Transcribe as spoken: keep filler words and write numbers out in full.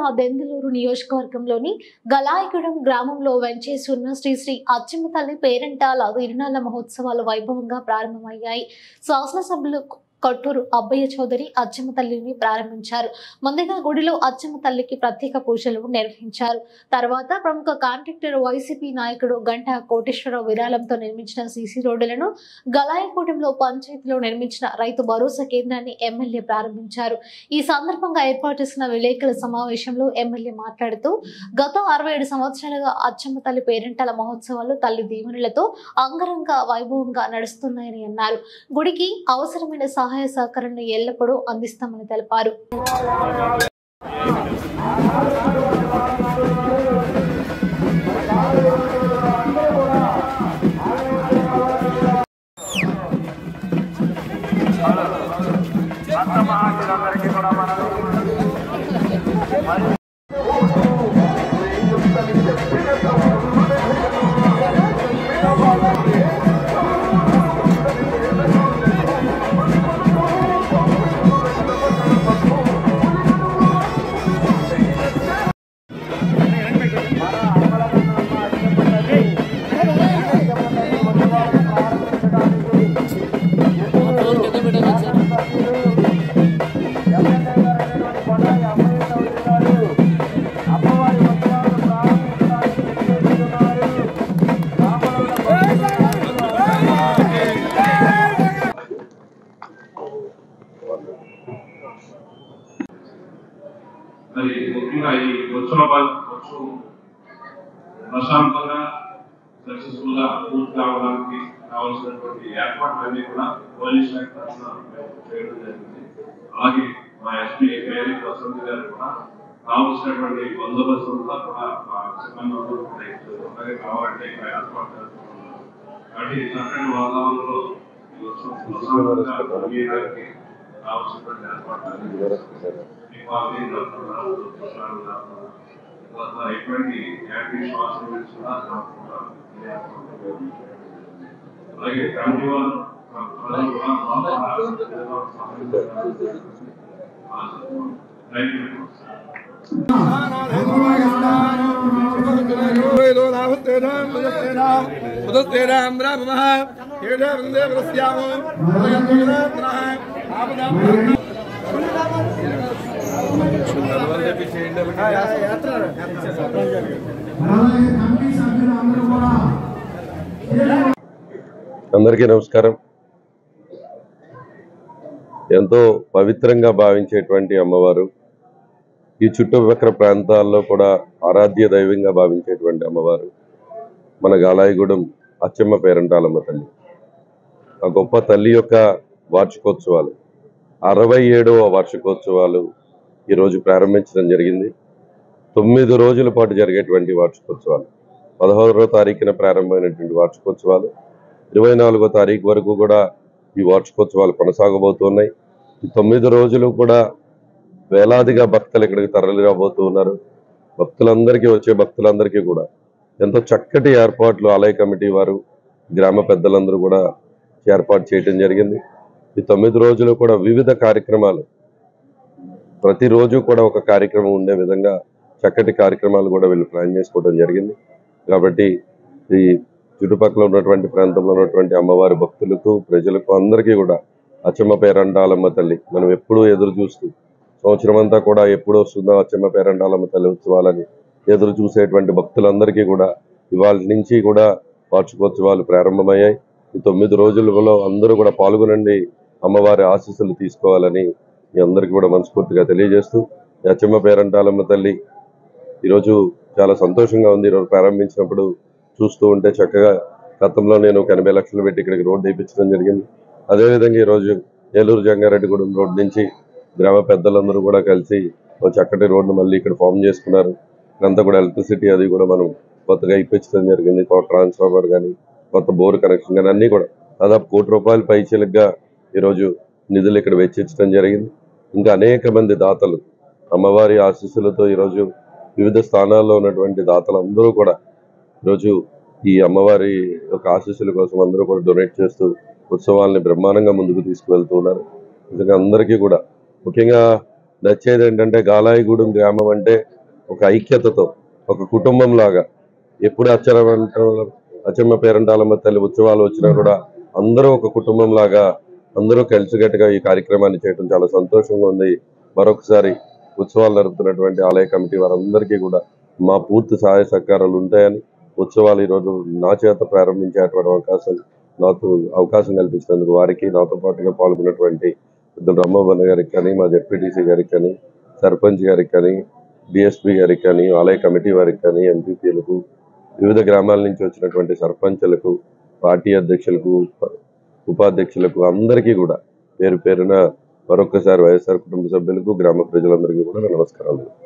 దెందులూరు నియోజకవర్గంలోని గలాయిగూడెం గ్రామంలో వెంచేసి ఉన్న శ్రీ శ్రీ అచ్చమ్మ తల్లి పేరంటాల తిరునాళ్ల మహోత్సవాలు వైభవంగా ప్రారంభమయ్యాయి. శాసనసభ్యులు కొట్టూరు అబ్బయ్య చౌదరి అచ్చమ్మ తల్లిని ప్రారంభించారు. ముందుగా గుడిలో అచ్చమ్మ తల్లికి ప్రత్యేక పూజలు నిర్వహించారు. తర్వాత ప్రముఖ కాంట్రాక్టర్ వైసీపీ నాయకుడు గంటా కోటేశ్వరరావు విరాళంతో నిర్మించిన సీసీ రోడ్డులను, గలాయిగూడెంలో పంచాయతీలో నిర్మించిన రైతు భరోసా కేంద్రాన్ని ఎమ్మెల్యే ప్రారంభించారు. ఈ సందర్భంగా ఏర్పాటు చేసిన విలేకరుల సమావేశంలో ఎమ్మెల్యే మాట్లాడుతూ, గత అరవై ఏడు సంవత్సరాలుగా అచ్చమ్మ తల్లి పేరంటాల మహోత్సవాలు తల్లి దీవెనలతో అంగరంగ వైభవంగా నడుస్తున్నాయని అన్నారు. గుడికి అవసరమైన సహాయ సహకారాన్ని ఎల్లప్పుడూ అందిస్తామని తెలిపారు. మరి ముఖ్యంగా ఈ ఉత్సవాలు ప్రశాంతంగా సక్సెస్ఫుల్ గా పూర్తి కావడానికి కావాల్సినటువంటి ఏర్పాట్లన్నీ కూడా పోలీస్ శాఖ తరఫున చేయడం జరిగింది. అలాగే మా ఎస్పీ వేరే వసంత్ గారు కూడా కావాల్సినటువంటి బందోబస్తు అంతా కూడా మా సిబ్బంది అలాగే కావాలంటే ఇక్కడ ఏర్పాటు చేస్తున్నారు. కాబట్టి చక్కని వాతావరణంలో ఈ ఉత్సవం కావాల్సినటువంటి ఏర్పాట్లు ఎటువంటి యాక్టివ్ శ్వాస అలాగే కమిటీ వారు అందరికీ నమస్కారం. ఎంతో పవిత్రంగా భావించేటువంటి అమ్మవారు, ఈ చుట్టుపక్కల ప్రాంతాల్లో కూడా ఆరాధ్య దైవంగా భావించేటువంటి అమ్మవారు మన గాలాయిగూడెం అచ్చమ్మ పేరంటాలమ్మ తల్లి. ఆ గొప్ప తల్లి యొక్క వార్షికోత్సవాలు, అరవై ఏడవ వార్షికోత్సవాలు ఈరోజు ప్రారంభించడం జరిగింది. తొమ్మిది రోజుల పాటు జరిగేటువంటి వార్షికోత్సవాలు, పదహారవ తారీఖున ప్రారంభమైనటువంటి వార్షికోత్సవాలు ఇరవై నాలుగో తారీఖు వరకు కూడా ఈ వార్షికోత్సవాలు కొనసాగబోతున్నాయి. ఈ తొమ్మిది రోజులు కూడా వేలాదిగా భక్తులు ఇక్కడికి తరలి రాబోతూ ఉన్నారు. భక్తులందరికీ వచ్చే భక్తులందరికీ కూడా ఎంతో చక్కటి ఏర్పాట్లు ఆలయ కమిటీ వారు, గ్రామ పెద్దలందరూ కూడా ఏర్పాటు చేయడం జరిగింది. ఈ తొమ్మిది రోజులు కూడా వివిధ కార్యక్రమాలు, ప్రతిరోజు కూడా ఒక కార్యక్రమం ఉండే విధంగా చక్కటి కార్యక్రమాలు కూడా వీళ్ళు ప్లాన్ చేసుకోవడం జరిగింది. కాబట్టి ఈ చుట్టుపక్కల ఉన్నటువంటి ప్రాంతంలో ఉన్నటువంటి అమ్మవారి భక్తులకు, ప్రజలకు అందరికీ కూడా అచ్చమ్మ పేరంటాలమ్మ తల్లి మనం ఎప్పుడూ ఎదురు చూస్తూ, సంవత్సరం అంతా కూడా ఎప్పుడు వస్తుందో అచ్చమ్మ పేరంటాలమ్మ తల్లి ఉత్సవాలని ఎదురు చూసేటువంటి భక్తులందరికీ కూడా ఇవాళ నుంచి కూడా వార్షికోత్సవాలు ప్రారంభమయ్యాయి. ఈ తొమ్మిది రోజులలో అందరూ కూడా పాల్గొనండి, అమ్మవారి ఆశీస్సులు తీసుకోవాలని మీ అందరికీ కూడా మనస్ఫూర్తిగా తెలియజేస్తూ, అచ్చమ్మ పేరంటాలమ్మ తల్లి ఈరోజు చాలా సంతోషంగా ఉంది. ఈరోజు ప్రారంభించినప్పుడు చూస్తూ ఉంటే చక్కగా గతంలో నేను ఒక ఎనభై లక్షలు పెట్టి ఇక్కడికి రోడ్డు వేయించడం జరిగింది. అదేవిధంగా ఈరోజు ఏలూరు జంగారెడ్డిగూడెం రోడ్డు నుంచి గ్రామ పెద్దలందరూ కూడా కలిసి ఒక చక్కటి రోడ్డు మళ్ళీ ఇక్కడ ఫామ్ చేసుకున్నారు. ఇదంతా కూడా ఎలక్ట్రిసిటీ అది కూడా మనం కొత్తగా ఇప్పించడం జరిగింది. ట్రాన్స్ఫార్మర్ కానీ, కొత్త బోర్ కనెక్షన్ కానీ అన్నీ కూడా దాదాపు కోటి రూపాయల పైచీలకుగా ఈరోజు నిధులు ఇక్కడ వెచ్చించడం జరిగింది. ఇంకా అనేక మంది దాతలు అమ్మవారి ఆశీస్సులతో ఈరోజు వివిధ స్థానాల్లో ఉన్నటువంటి దాతలు అందరూ కూడా ఈరోజు ఈ అమ్మవారి యొక్క ఆశీస్సుల కోసం అందరూ కూడా డొనేట్ చేస్తూ ఉత్సవాలని బ్రహ్మాండంగా ముందుకు తీసుకువెళ్తూ ఉన్నారు. నిజంగా అందరికీ కూడా ముఖ్యంగా నచ్చేది ఏంటంటే గాలాయిగూడెం గ్రామం అంటే ఒక ఐక్యతతో ఒక కుటుంబం లాగా ఎప్పుడు అచ్చరమంట అచ్చమ్మ పేరంటాలమ్మ తల్లి ఉత్సవాలు వచ్చినా కూడా అందరూ ఒక కుటుంబం లాగా అందరూ కలిసికట్టుగా ఈ కార్యక్రమాన్ని చేయడం చాలా సంతోషంగా ఉంది. మరొకసారి ఉత్సవాలు జరుపుతున్నటువంటి ఆలయ కమిటీ వారందరికీ కూడా మా పూర్తి సహాయ సహకారాలు ఉంటాయని, ఉత్సవాలు ఈరోజు నా చేత ప్రారంభించేటువంటి అవకాశం నాకు అవకాశం కల్పించినందుకు వారికి, నాతో పాటుగా పాల్గొన్నటువంటి పెద్దలు రమ్మవన్న గారికి కానీ, మా జెడ్పీటీసీ గారికి కానీ, సర్పంచ్ గారికి కానీ, డిఎస్పీ గారికి కానీ, ఆలయ కమిటీ వారికి కానీ, ఎంపీపీలకు, వివిధ గ్రామాల నుంచి వచ్చినటువంటి సర్పంచులకు, పార్టీ అధ్యక్షులకు, ఉపాధ్యక్షులకు అందరికీ కూడా పేరు పేరున మరొకసారి వైఎస్ఆర్ కుటుంబ సభ్యులకు, గ్రామ ప్రజలందరికీ కూడా నమస్కారాలు.